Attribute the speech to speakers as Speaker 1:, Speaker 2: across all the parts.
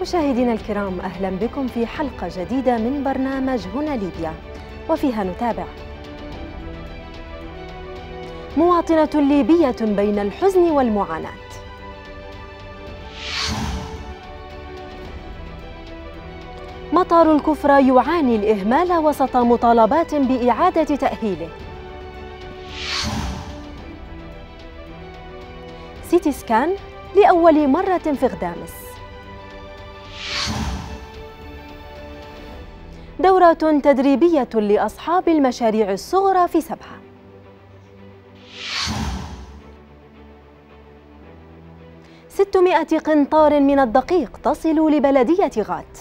Speaker 1: مشاهدينا الكرام، أهلا بكم في حلقة جديدة من برنامج هنا ليبيا، وفيها نتابع مواطنة ليبية بين الحزن والمعاناة. مطار الكفرة يعاني الإهمال وسط مطالبات بإعادة تأهيله. سيتي سكان لأول مرة في غدامس. دورة تدريبية لأصحاب المشاريع الصغرى في سبها. ستمائة قنطار من الدقيق تصل لبلدية غات.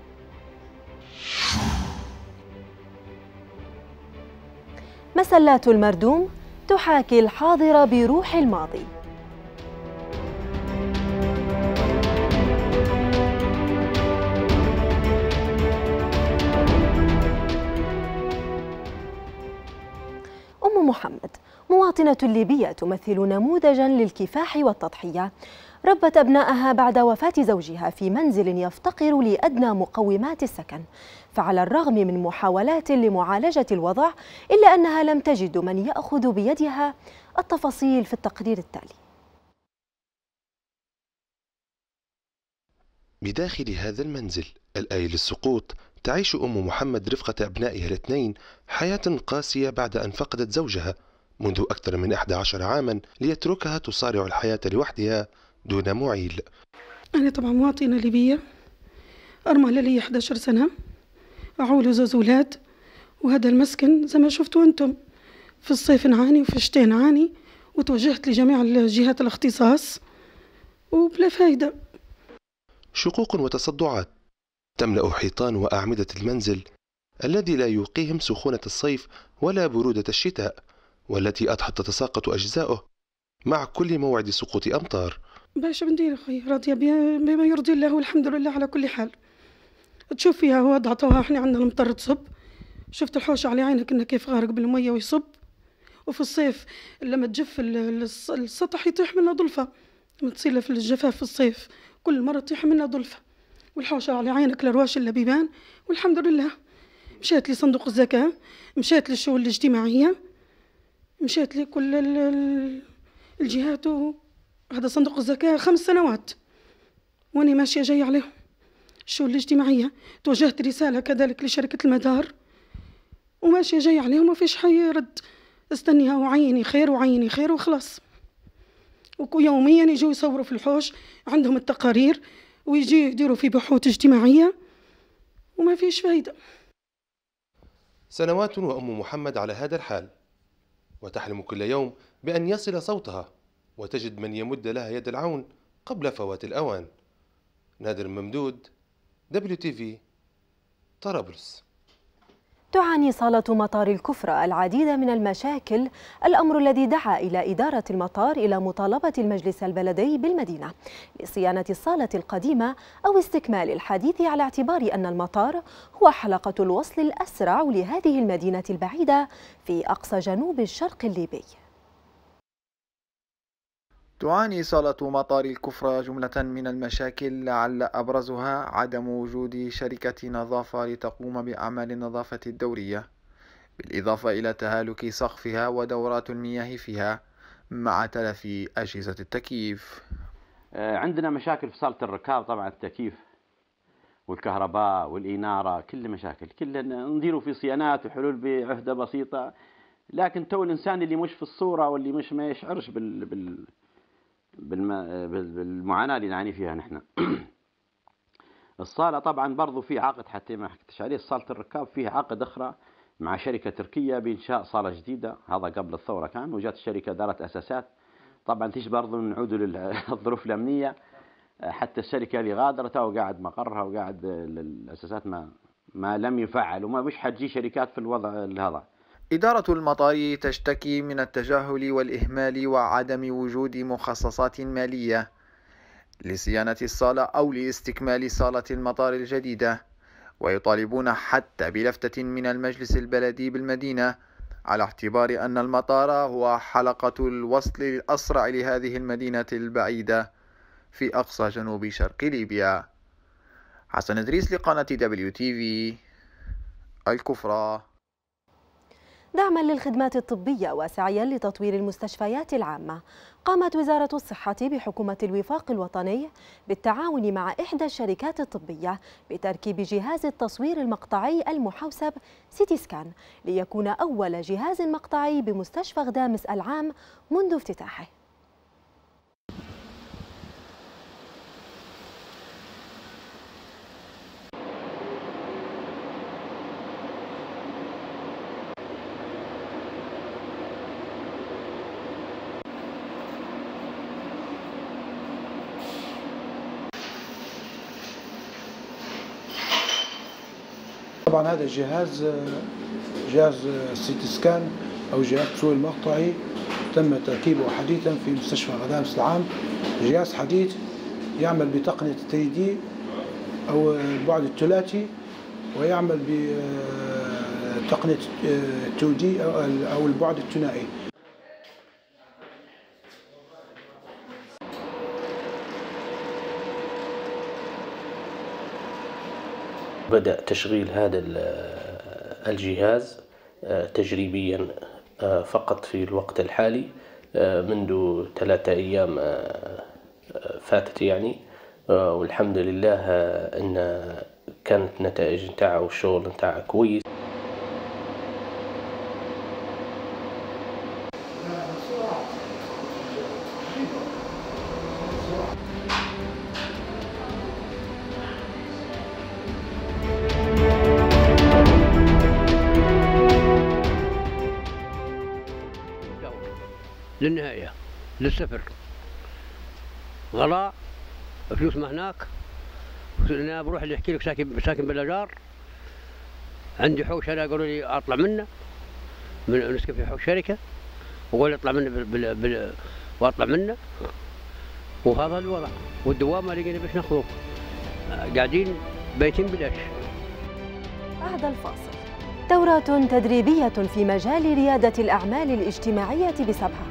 Speaker 1: مسلات المردوم تحاكي الحاضر بروح الماضي. أم محمد مواطنة ليبية تمثل نموذجا للكفاح والتضحية. ربت أبنائها بعد وفاة زوجها في منزل يفتقر لأدنى مقومات السكن، فعلى الرغم من محاولات لمعالجة الوضع إلا أنها لم تجد من يأخذ بيدها. التفاصيل في التقرير التالي.
Speaker 2: بداخل هذا المنزل الآيل للسقوط تعيش أم محمد رفقة أبنائها الاثنين حياة قاسية بعد أن فقدت زوجها منذ أكثر من 11 عاما ليتركها تصارع الحياة لوحدها دون معيل.
Speaker 3: أنا طبعا مواطنة ليبية، أرملة لي 11 سنة، أعول زوج أولاد، وهذا المسكن زي ما شفتوا أنتم في الصيف نعاني وفي الشتاء نعاني، وتوجهت لجميع الجهات الاختصاص وبلا فايدة.
Speaker 2: شقوق وتصدعات تملأ حيطان وأعمدة المنزل الذي لا يوقيهم سخونة الصيف ولا برودة الشتاء، والتي أضحت تتساقط أجزاؤه مع كل موعد سقوط أمطار.
Speaker 3: باش بندير أخوي، راضية بما يرضي الله والحمد لله على كل حال. تشوف فيها وضعتها، احنا عندنا المطر تصب، شفت الحوش على عينك انه كيف غارق بالمية ويصب، وفي الصيف لما تجف السطح يطيح منه ضلفة، لما تصير في الجفاف في الصيف كل مرة تطيح منه ضلفة، والحوش على عينك الرواش اللبيبان. والحمد لله مشيت لصندوق الزكاة، مشيت للشؤون الاجتماعية، مشيت لكل الجهات، هذا صندوق الزكاة 5 سنوات واني ماشية جاية عليهم. الشؤون الاجتماعية توجهت رسالة كذلك لشركة المدار وماشية جاية عليهم، ما فيش حي يرد. استنيها وعيني خير وعيني خير وخلاص. ويوميا يجوا يصوروا في الحوش، عندهم التقارير، ويجي يديروا في بحوث اجتماعية وما فيش فايدة.
Speaker 2: سنوات وأم محمد على هذا الحال، وتحلم كل يوم بأن يصل صوتها وتجد من يمد لها يد العون قبل فوات الأوان. نادر ممدود، WTV، طرابلس.
Speaker 1: تعاني صالة مطار الكفرة العديد من المشاكل، الأمر الذي دعا إلى إدارة المطار إلى مطالبة المجلس البلدي بالمدينة لصيانة الصالة القديمة أو استكمال الحديث، على اعتبار أن المطار هو حلقة الوصل الأسرع لهذه المدينة البعيدة في أقصى جنوب الشرق الليبي.
Speaker 4: تعاني صالة مطار الكفرة جملة من المشاكل، لعل أبرزها عدم وجود شركة نظافة لتقوم بأعمال النظافة الدورية، بالإضافة إلى تهالك سقفها ودورات المياه فيها مع تلف أجهزة التكييف.
Speaker 5: عندنا مشاكل في صالة الركاب، طبعا التكييف والكهرباء والإنارة، كل مشاكل، كل نديروا في صيانات وحلول بعهدة بسيطة، لكن تو الإنسان اللي مش في الصورة واللي مش ما يشعرش بالمعاناة اللي نعاني فيها نحن. الصالة طبعا برضو في عقد، حتى ما حكيتش عليه، صالة الركاب فيه عقد أخرى مع شركة تركية بإنشاء صالة جديدة، هذا قبل الثورة كان، وجات الشركة دارت أساسات. طبعا تيجي برضو نعودوا للظروف الأمنية، حتى الشركة اللي غادرتها وقاعد مقرها وقاعد الأساسات ما لم يفعل، وما مش حتجي شركات في الوضع هذا.
Speaker 4: إدارة المطار تشتكي من التجاهل والإهمال وعدم وجود مخصصات مالية لصيانة الصالة أو لاستكمال صالة المطار الجديدة، ويطالبون حتى بلفتة من المجلس البلدي بالمدينة، على اعتبار أن المطار هو حلقة الوصل الأسرع لهذه المدينة البعيدة في أقصى جنوب شرق ليبيا. حسن إدريس لقناة WTV الكفرة.
Speaker 1: دعما للخدمات الطبية وسعيا لتطوير المستشفيات العامة، قامت وزارة الصحة بحكومة الوفاق الوطني بالتعاون مع إحدى الشركات الطبية بتركيب جهاز التصوير المقطعي المحوسب سيتي سكان، ليكون أول جهاز مقطعي بمستشفى غدامس العام منذ افتتاحه.
Speaker 6: طبعا هذا الجهاز جهاز سيتي سكان أو جهاز التصوير المقطعي تم تركيبه حديثا في مستشفى غدامس العام. جهاز حديث يعمل بتقنية 3D أو البعد الثلاثي، ويعمل بتقنية 2D أو البعد الثنائي.
Speaker 7: بدأ تشغيل هذا الجهاز تجريبيا فقط في الوقت الحالي منذ 3 أيام فاتت يعني، والحمد لله أن كانت نتائج نتاعه والشغل نتاعه كويس.
Speaker 8: للنهاية للسفر غلاء فلوس ما هناك. انا بروح اللي يحكي لك ساكن بالاجار، عندي حوش انا قالوا لي اطلع منه نسكن في حوش شركه، وقال اطلع منه واطلع منه، وهذا الوضع. والدوام ما لقينا باش ناخذه، قاعدين بيتين بلاش.
Speaker 1: بعد الفاصل، دورات تدريبية في مجال ريادة الأعمال الاجتماعية بسبها.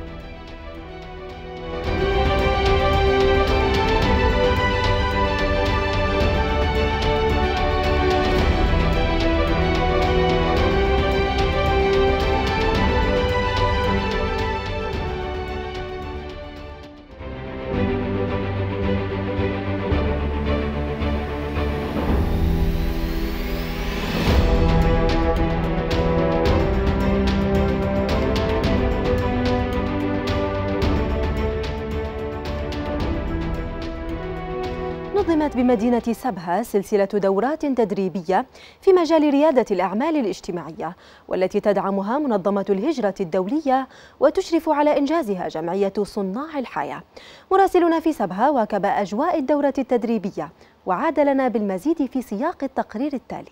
Speaker 1: نظمت بمدينة سبها سلسلة دورات تدريبية في مجال ريادة الأعمال الاجتماعية، والتي تدعمها منظمة الهجرة الدولية وتشرف على إنجازها جمعية صناع الحياة. مراسلنا في سبها واكب أجواء الدورة التدريبية وعاد لنا بالمزيد في سياق التقرير التالي.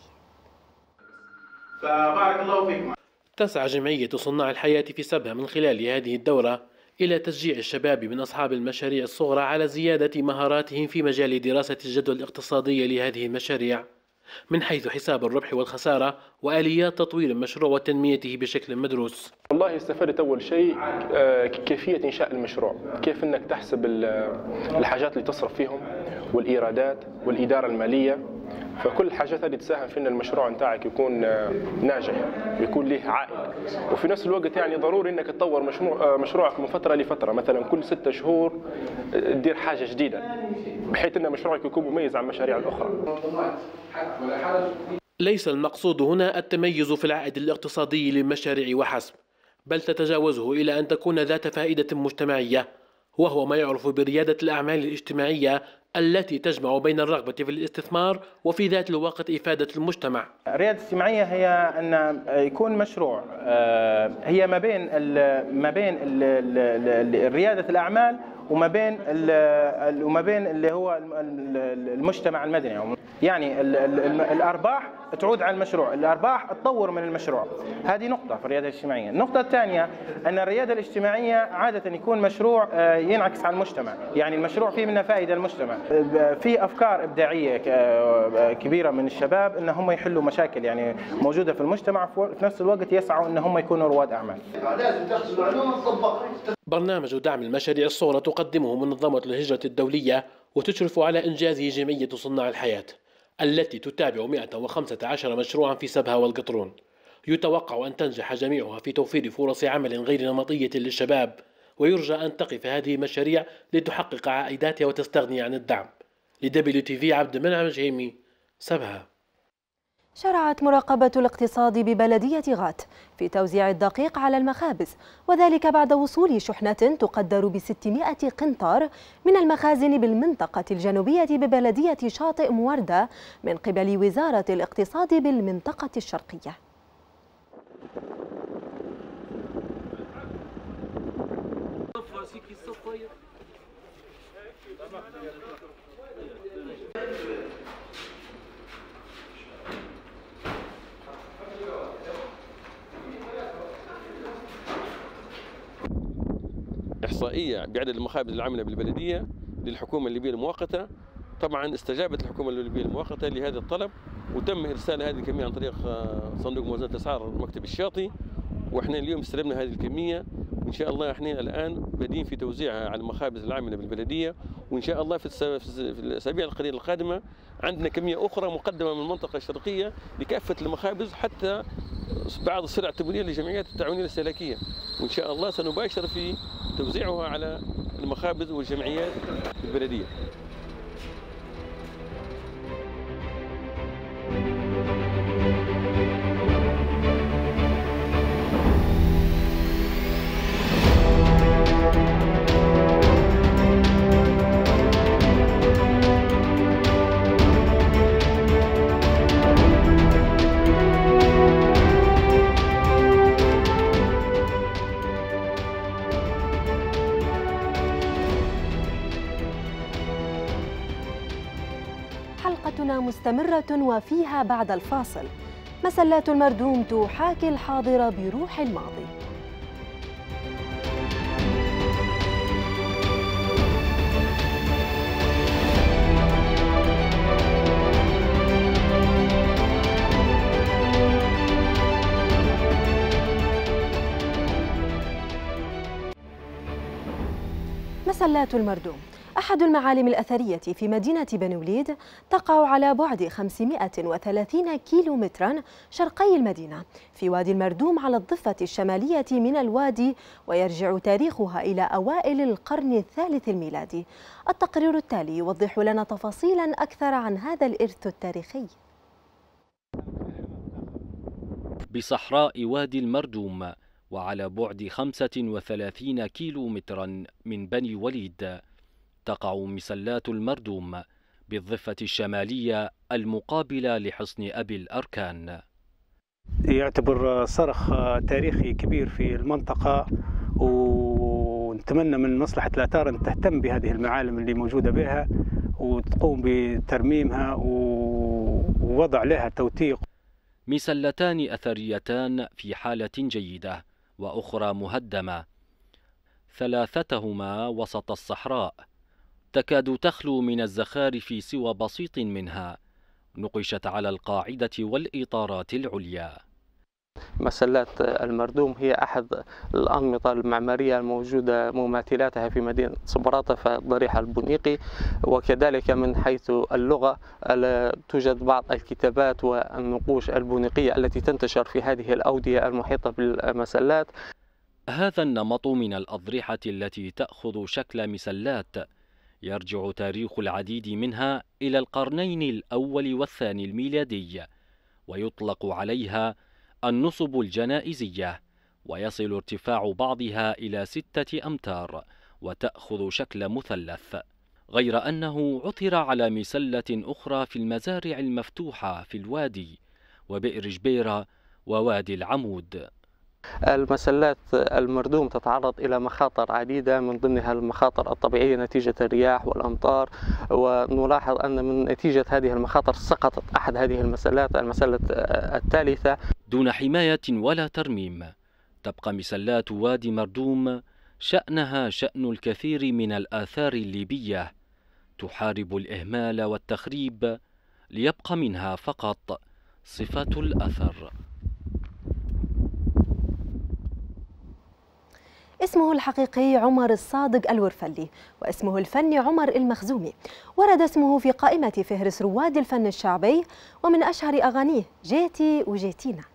Speaker 9: فبارك الله فيكم. تسعى جمعية صناع الحياة في سبها من خلال هذه الدورة إلى تشجيع الشباب من أصحاب المشاريع الصغرى على زيادة مهاراتهم في مجال دراسة الجدوى الاقتصادية لهذه المشاريع، من حيث حساب الربح والخسارة وآليات تطوير المشروع وتنميته بشكل مدروس.
Speaker 10: والله استفدت أول شيء كيفية إنشاء المشروع، كيف أنك تحسب الحاجات اللي تصرف فيهم والإيرادات والإدارة المالية، فكل الحاجات هذه تساهم في أن المشروع نتاعك يكون ناجح ويكون له عائد. وفي نفس الوقت يعني ضروري أنك تطور مشروعك من فترة لفترة، مثلا كل 6 شهور تدير حاجة جديدة بحيث أن مشروعك يكون مميز عن المشاريع الأخرى.
Speaker 9: ليس المقصود هنا التميز في العائد الاقتصادي للمشاريع وحسب، بل تتجاوزه إلى أن تكون ذات فائدة مجتمعية، وهو ما يعرف بريادة الأعمال الاجتماعية التي تجمع بين الرغبة في الاستثمار وفي ذات الوقت إفادة المجتمع.
Speaker 11: الريادة الاجتماعية هي أن يكون مشروع هي ما بين ريادة الأعمال وما بين اللي هو المجتمع المدني، يعني الأرباح تعود على المشروع، الأرباح تطور من المشروع. هذه نقطة في الريادة الاجتماعية. النقطة الثانية أن الريادة الاجتماعية عادة يكون مشروع ينعكس على المجتمع، يعني المشروع فيه منه فائدة للمجتمع، في أفكار إبداعية كبيرة من الشباب أن هم يحلوا مشاكل يعني موجودة في المجتمع، في نفس الوقت يسعوا أن هم يكونوا رواد أعمال.
Speaker 9: برنامج دعم المشاريع الصغرى تقدمه منظمة الهجرة الدولية وتشرف على إنجازه جمعية صناع الحياة، التي تتابع 115 مشروعا في سبها والقطرون. يتوقع أن تنجح جميعها في توفير فرص عمل غير نمطية للشباب، ويرجى أن تقف هذه المشاريع لتحقق عائداتها وتستغني عن الدعم. لWTV عبد المنعم جهيمي، سبها.
Speaker 1: شرعت مراقبة الاقتصاد ببلدية غات في توزيع الدقيق على المخابز، وذلك بعد وصول شحنة تقدر ب600 قنطار من المخازن بالمنطقة الجنوبية ببلدية شاطئ موردة من قبل وزارة الاقتصاد بالمنطقة الشرقية.
Speaker 12: إحصائية بعدد المخابز العاملة بالبلدية للحكومة الليبية المؤقتة. طبعا استجابت الحكومة الليبية المؤقتة لهذا الطلب، وتم إرسال هذه الكمية عن طريق صندوق موازنة الأسعار مكتب الشاطئ، وإحنا اليوم استلمنا هذه الكمية، وإن شاء الله إحنا الآن بادئين في توزيعها على المخابز العاملة بالبلدية، وإن شاء الله في الأسابيع القليلة القادمة عندنا كمية أخرى مقدمة من المنطقة الشرقية لكافة المخابز، حتى بعض السلع التموينية للجمعيات التعاونية الاستهلاكية، وإن شاء الله سنباشر في توزيعها على المخابز والجمعيات البلدية.
Speaker 1: حلقتنا مستمرة وفيها بعد الفاصل مسلات المردوم تحاكي الحاضر بروح الماضي. مسلات المردوم أحد المعالم الأثرية في مدينة بني وليد، تقع على بعد 530 كيلومترا شرقي المدينة في وادي المردوم على الضفة الشمالية من الوادي، ويرجع تاريخها إلى أوائل القرن الثالث الميلادي. التقرير التالي يوضح لنا تفاصيلا أكثر عن هذا الإرث التاريخي.
Speaker 13: بصحراء وادي المردوم وعلى بعد 35 كيلومترا من بني وليد تقع مسلات المردوم بالضفة الشمالية المقابلة لحصن أبي الأركان.
Speaker 14: يعتبر صرخ تاريخي كبير في المنطقة، ونتمنى من مصلحة الآثار أن تهتم بهذه المعالم اللي موجودة بها وتقوم بترميمها ووضع لها توثيق.
Speaker 13: مسلتان أثريتان في حالة جيدة وأخرى مهدمة، ثلاثتهما وسط الصحراء، تكاد تخلو من الزخارف سوى بسيط منها، نقشت على القاعدة والإطارات العليا.
Speaker 7: مسلات المردوم هي أحد الأنمطة المعمارية الموجودة مماثلاتها في مدينة صبراته في الضريح البنيقي، وكذلك من حيث اللغة توجد بعض الكتابات والنقوش البنيقية التي تنتشر في هذه الأودية المحيطة بالمسلات.
Speaker 13: هذا النمط من الأضرحة التي تأخذ شكل مسلات يرجع تاريخ العديد منها إلى القرنين الأول والثاني الميلادي، ويطلق عليها النصب الجنائزية، ويصل ارتفاع بعضها إلى 6 أمتار وتأخذ شكل مثلث، غير أنه عثر على مسلة أخرى في المزارع المفتوحة في الوادي وبئر جبيرة ووادي العمود.
Speaker 7: المسلات المردوم تتعرض إلى مخاطر عديدة، من ضمنها المخاطر الطبيعية نتيجة الرياح والأمطار، ونلاحظ أن من نتيجة هذه المخاطر سقطت أحد هذه المسلات، المسلة الثالثة.
Speaker 13: دون حماية ولا ترميم تبقى مسلات وادي مردوم شأنها شأن الكثير من الآثار الليبية، تحارب الإهمال والتخريب ليبقى منها فقط صفة الأثر.
Speaker 1: اسمه الحقيقي عمر الصادق الورفلي، واسمه الفني عمر المخزومي. ورد اسمه في قائمة فهرس رواد الفن الشعبي، ومن أشهر أغانيه جيتي وجيتينا.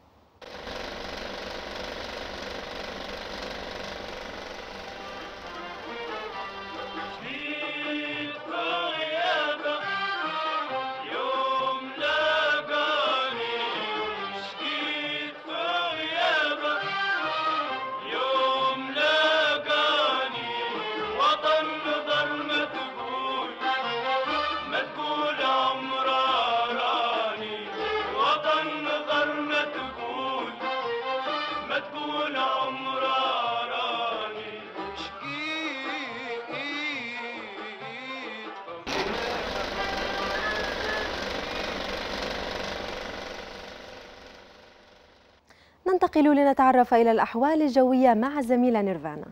Speaker 1: ننتقل لنتعرف إلى الأحوال الجوية مع زميلة نيرفانا.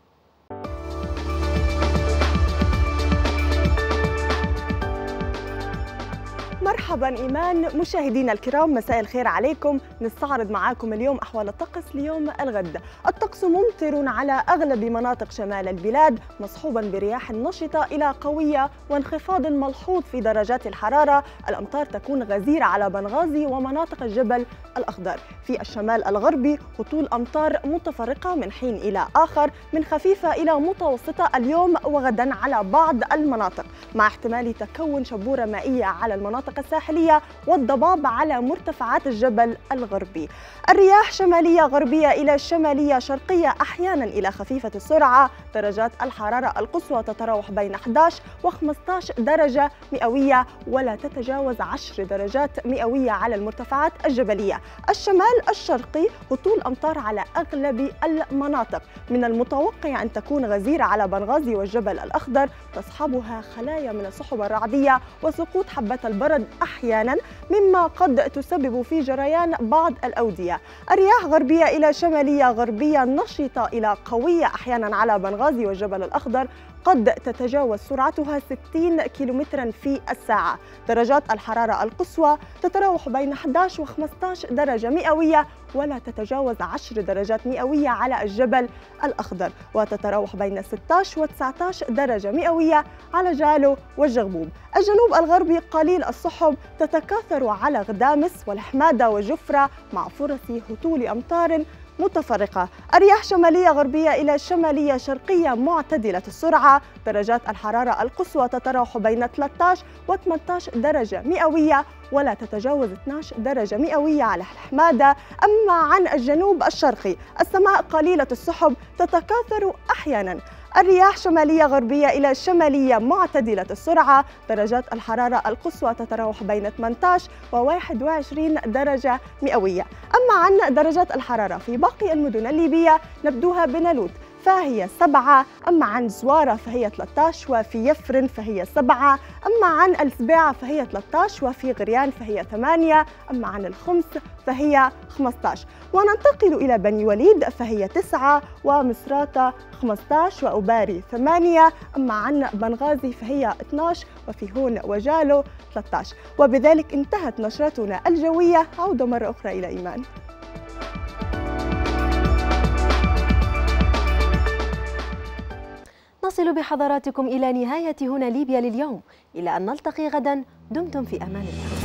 Speaker 15: مرحبا إيمان. مشاهدينا الكرام، مساء الخير عليكم. نستعرض معاكم اليوم أحوال الطقس ليوم الغد. الطقس ممطر على أغلب مناطق شمال البلاد، مصحوبا برياح نشطة إلى قوية وانخفاض ملحوظ في درجات الحرارة. الأمطار تكون غزيرة على بنغازي ومناطق الجبل الأخضر. في الشمال الغربي هطول أمطار متفرقة من حين إلى آخر، من خفيفة إلى متوسطة اليوم وغدا على بعض المناطق، مع احتمال تكون شبورة مائية على المناطق الساحلية والضباب على مرتفعات الجبل الغربي. الرياح شمالية غربية إلى شمالية شرقية أحيانا إلى خفيفة السرعة. درجات الحرارة القصوى تتراوح بين 11 و15 درجة مئوية، ولا تتجاوز 10 درجات مئوية على المرتفعات الجبلية. الشمال الشرقي هطول أمطار على أغلب المناطق، من المتوقع أن تكون غزيرة على بنغازي والجبل الأخضر، تصحبها خلايا من السحب الرعدية وسقوط حبات البرد أحيانا، مما قد تسبب في جريان بعض الأودية. الرياح غربية إلى شمالية غربية نشطة إلى قوية أحيانا على بنغازي والجبل الأخضر، قد تتجاوز سرعتها 60 كيلومترا في الساعة. درجات الحرارة القصوى تتراوح بين 11 و15 درجة مئوية، ولا تتجاوز 10 درجات مئوية على الجبل الأخضر، وتتراوح بين 16 و19 درجة مئوية على جالو والجغبوب. الجنوب الغربي قليل السحب، تتكاثر على غدامس والحمادة وجفرة، مع فرص هطول أمطار متفرقة. الرياح شمالية غربية إلى شمالية شرقية معتدلة السرعة. درجات الحرارة القصوى تتراوح بين 13 و18 درجة مئوية، ولا تتجاوز 12 درجة مئوية على الحمادة. أما عن الجنوب الشرقي السماء قليلة السحب، تتكاثر أحيانا. الرياح شمالية غربية إلى شمالية معتدلة السرعة. درجات الحرارة القصوى تتراوح بين 18 و21 درجة مئوية. أما عن درجات الحرارة في باقي المدن الليبية، نبدوها بنالوت فهي 7، أما عن زوارة فهي 13، وفي يفرن فهي 7، أما عن السبيعة فهي 13، وفي غريان فهي 8، أما عن الخمس فهي 15. وننتقل إلى بني وليد فهي 9، ومصراتة 15، وأباري 8، أما عن بنغازي فهي 12، وفي هون وجالو 13. وبذلك انتهت نشرتنا الجوية. عودة مرة أخرى إلى إيمان.
Speaker 1: نصل بحضراتكم إلى نهاية هنا ليبيا لليوم، إلى أن نلتقي غدا. دمتم في أمان الله.